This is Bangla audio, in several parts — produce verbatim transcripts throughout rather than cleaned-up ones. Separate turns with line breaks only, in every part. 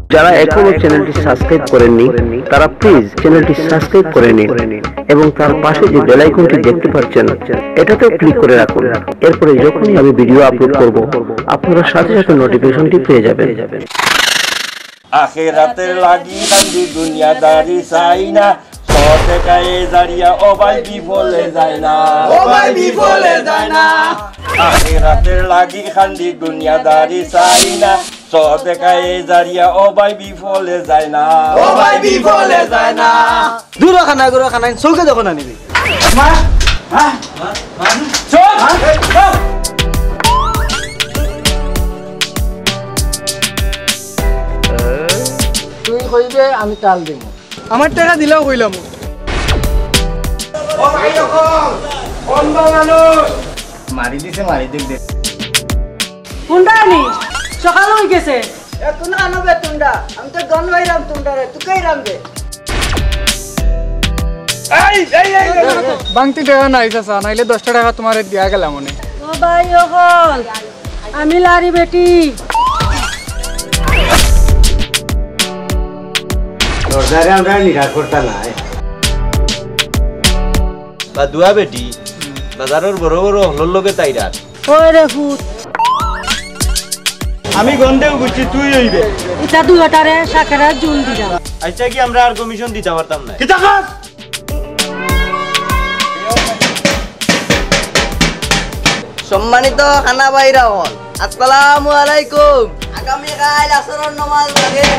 যারা এখনো চ্যানেলটি সাবস্ক্রাইব করেননি তারা প্লিজ চ্যানেলটি সাবস্ক্রাইব করে নিন এবং তার পাশে যে বেল আইকনটি দেখতে পাচ্ছেন এটাতেও ক্লিক করে রাখুন। এরপরে যখনই আমি ভিডিও আপলোড করব আপনারা সাথে সাথে নোটিফিকেশনটি পেয়ে যাবেন।
আখিরাতের লাগি কান্দি দুনিয়াদারি চাই না, সতে গায়ে দাঁড়িয়া ও ভাই বিফলে যায় না,
ও ভাই বিফলে যায় না।
আখিরাতের লাগি কান্দি দুনিয়াদারি চাই না, সতে গায়ে দাঁড়িয়া ও ভাই বিফলে যায় না,
ও ভাই বিফলে যায় না।
দূর খানা গুরু খানা চৌকে দেখো না নিবি
মা মা চল চল।
তুই কইবে আমি তাল দিব, আমার টাকা দিলেও কইলাম।
ও ভাই দেখো অন্ধ মানুষ
মারি দিছে, মারি দিক দে।
কোনটা আনি সকাল হয়ে গেছে।
এখন আনবে তুন্ডা, আমি তো দন ভাইরাম তুন্ডা রে, তুই কইরাম দে।
এই এই এই
বাংতি টাকা নাই চাচা, নাইলে দশটা টাকা তোমার দিয়া গেলাম মনে।
ও ভাই অকল আমি লারি বেটি।
দরজারে আমরা নিরাশ করতা নাই
বা দুয়া বেটি বাজারের বড় বড় হলর লগে তাইরাত
ওই রে ফুট
আমি গন্দেও বুঝছি তুই হইবে।
এটা দুই হাটারে শাকেরা জুল দিলাম।
আচ্ছা কি আমরা আর কমিশন দিতে পারতাম না?
কিতা কাজ
সম্মানিত খানা বাইরা হল, আসসালামু আলাইকুম। আগামী কাল আসরের নামাজ লাগে।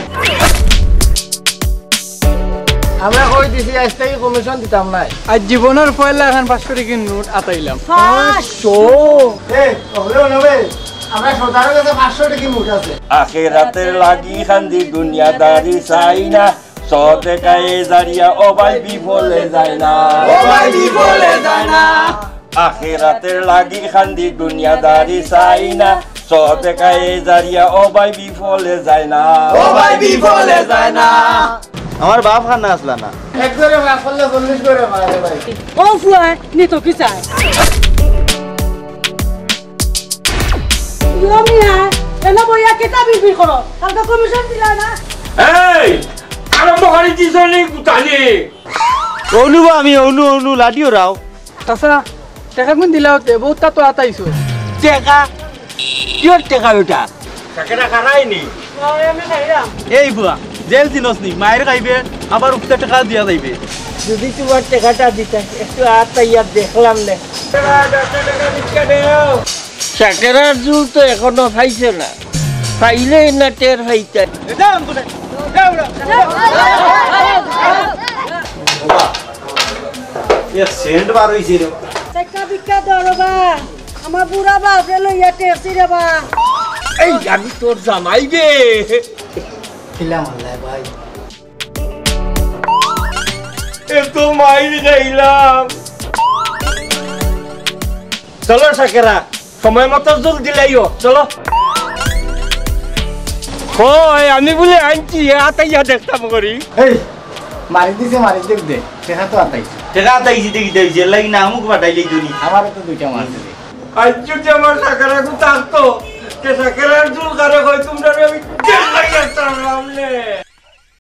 আমরা কই দিছি আজ থেকে কমিশন দিতাম নাই।
আজ জীবনের পয়লা এখন পাঁচশো টাকা নোট আতাইলাম।
পাঁচশো
এই ওরে নবে, আমরা সদারের কাছে পাঁচশো টাকা মুঠ আছে।
আখিরাতের লাগি কান্দি দুনিয়াদারি চাই না, সতে গায়ে দাঁড়িয়া ও ভাই বিফলে যায় না,
ও ভাই বিফলে যায় না।
আখিরাতের লাগি কান্দি দুনিয়াদারি চাই না, সতে গায়ে দাঁড়িয়া ও ভাই বিফলে যায় না,
ও ভাই বিফলে যায় না।
আমার বাপ খানা আসলা না।
এক করে মাফ করলে চল্লিশ করে মারে ভাই।
ও ফুয়া নিতো কি চাই মিয়া এনে বইয়া কেটা বিক্রি করো, কালকে কমিশন দিলা না।
এই আরম্ভ করে দিছ নি গুতালি।
অনু আমি অনু অনু লাডিও রাও
চাচা টাকা কোন দিলা হতে বহুতটা তো আতাইছো।
টেকা কিয়র টেকা বেটা টাকাটা খারাইনি
আমি খাইলাম।
এই বুয়া জেল দিনস নি মায়ের খাইবে আবার উক্ত টাকা দিয়া যাইবে।
যদি তোমার টাকাটা দিতে একটু আতাইয়া দেখলাম না। চাকরার জুল তো এখনো পাইছে না, পাইলে না টের পাইতে।
সেন্ট বার হইছে রে।
টাকা বিক্কা দরবা আমার বুড়া বাপরে লইয়া টেক্সি রে বা।
এই আমি তোর জামাই গে।
খিলাম আল্লাহ ভাই।
এ তো মাইরি যাইলাম। চলো সাকেরা সময় মতো জল দিলাইও চলো। ওই আমি বলে আনছি আতাইয়া দেখতাম করি।
এই মারি দিছে, মারি দেখ দে, টাকা তো আতাইছে।
টাকা তাইছি দেখি তাইছে লাগি না আমুক বাটাইলেই দুনি।
আমারও তো দুইটা মারছে।
আজ যদি আমার সাকেরা কো থাকতো কে সাকেরার জুল কারে কই তোমরা আমি জেল লাগিয়ে আসতাম আমলে।